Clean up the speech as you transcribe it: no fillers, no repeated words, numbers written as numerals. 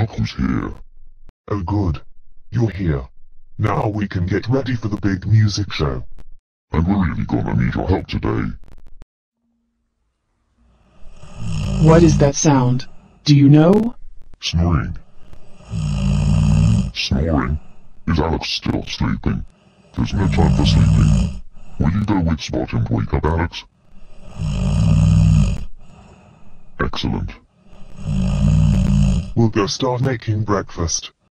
Look who's here. Oh good. You're here. Now we can get ready for the big music show. And we're really gonna need your help today. What is that sound? Do you know? Snoring. Snoring? Is Alex still sleeping? There's no time for sleeping. Will you go with Spot and wake up Alex? Excellent. We'll go start making breakfast.